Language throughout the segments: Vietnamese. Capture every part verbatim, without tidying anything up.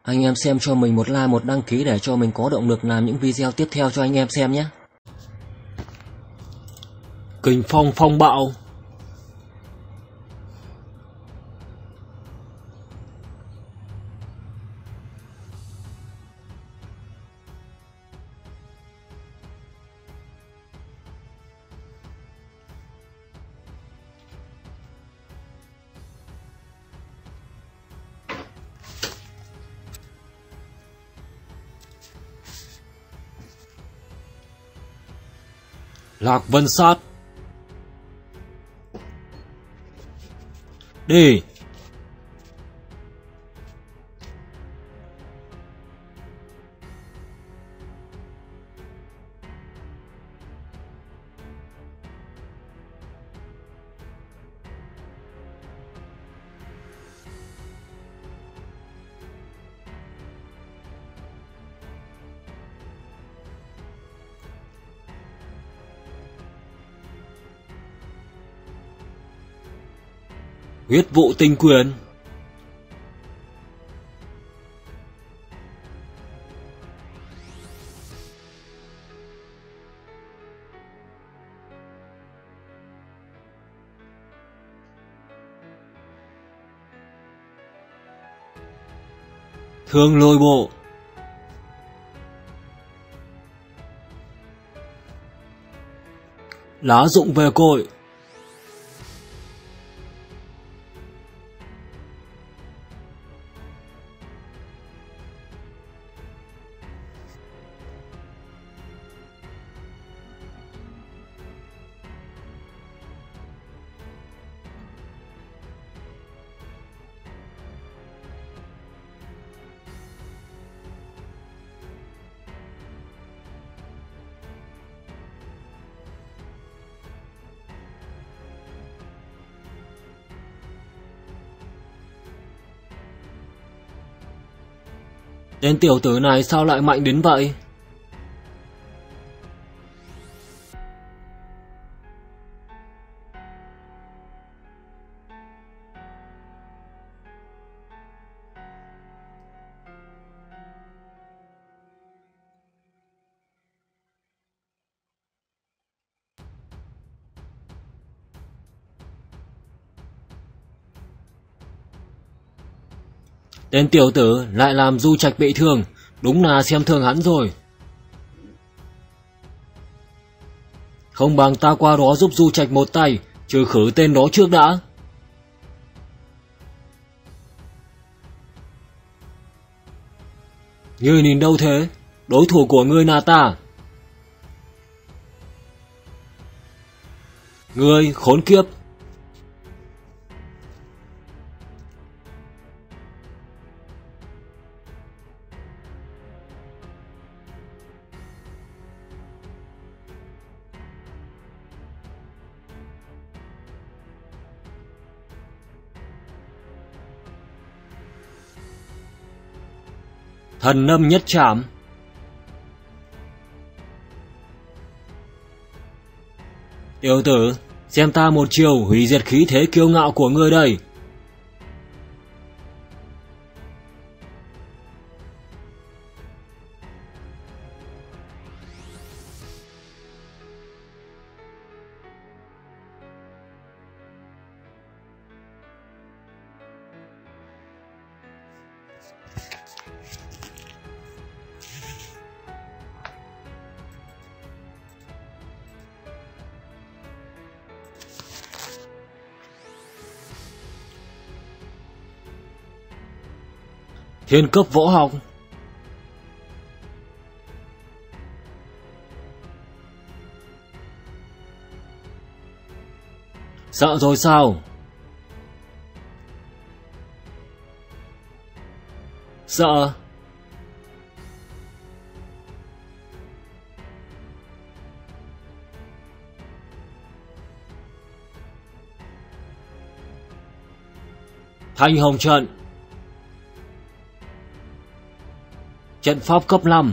Anh em xem cho mình một like, một đăng ký để cho mình có động lực làm những video tiếp theo cho anh em xem nhé. Kình phong phong bạo. Lạc Vân Sát. Đi. Huyết vụ tinh quyền. Thương lôi bộ. Lá rụng về cội. Tên tiểu tử này sao lại mạnh đến vậy? Tên tiểu tử lại làm Du Trạch bị thương, đúng là xem thường hắn rồi. Không bằng ta qua đó giúp Du Trạch một tay, trừ khử tên đó trước đã. Ngươi nhìn đâu thế? Đối thủ của ngươi là ta. Ngươi khốn kiếp. Thần âm nhất trảm. Tiểu tử, xem ta một chiều hủy diệt khí thế kiêu ngạo của ngươi đây. Thiên cấp võ học. Sợ rồi sao? Sợ. Thanh hồng trận. Trận pháp cấp năm.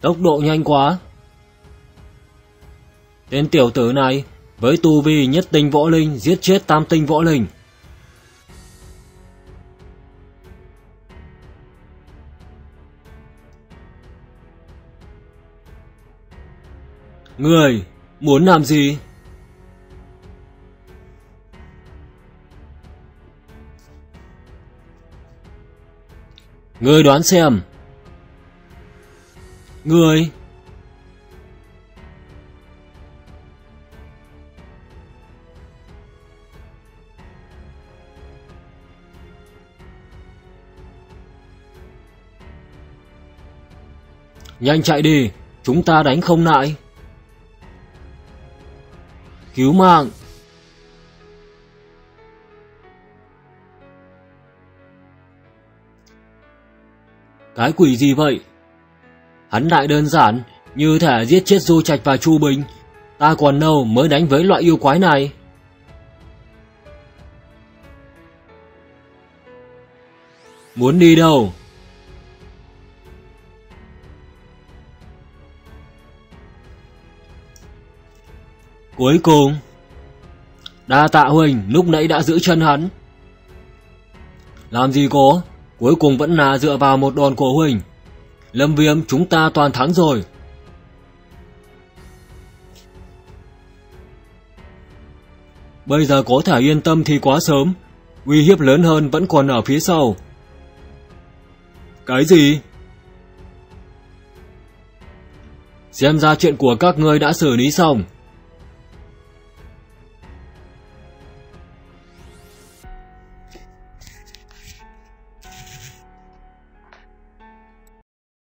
Tốc độ nhanh quá. Tên tiểu tử này với tu vi nhất tinh võ linh giết chết tam tinh võ linh. Người muốn làm gì? Người đoán xem. Người nhanh chạy đi, chúng ta đánh không lại. Cứu mạng. Cái quỷ gì vậy? Hắn lại đơn giản như thể giết chết Du Trạch và Chu Bình. Ta còn lâu mới đánh với loại yêu quái này. Muốn đi đâu? Cuối cùng đa tạ huynh lúc nãy đã giữ chân hắn. Làm gì có, cuối cùng vẫn là dựa vào một đòn của huynh. Lâm Viêm chúng ta toàn thắng rồi. Bây giờ có thể yên tâm thì quá sớm. Uy hiếp lớn hơn vẫn còn ở phía sau. Cái gì? Xem ra chuyện của các ngươi đã xử lý xong.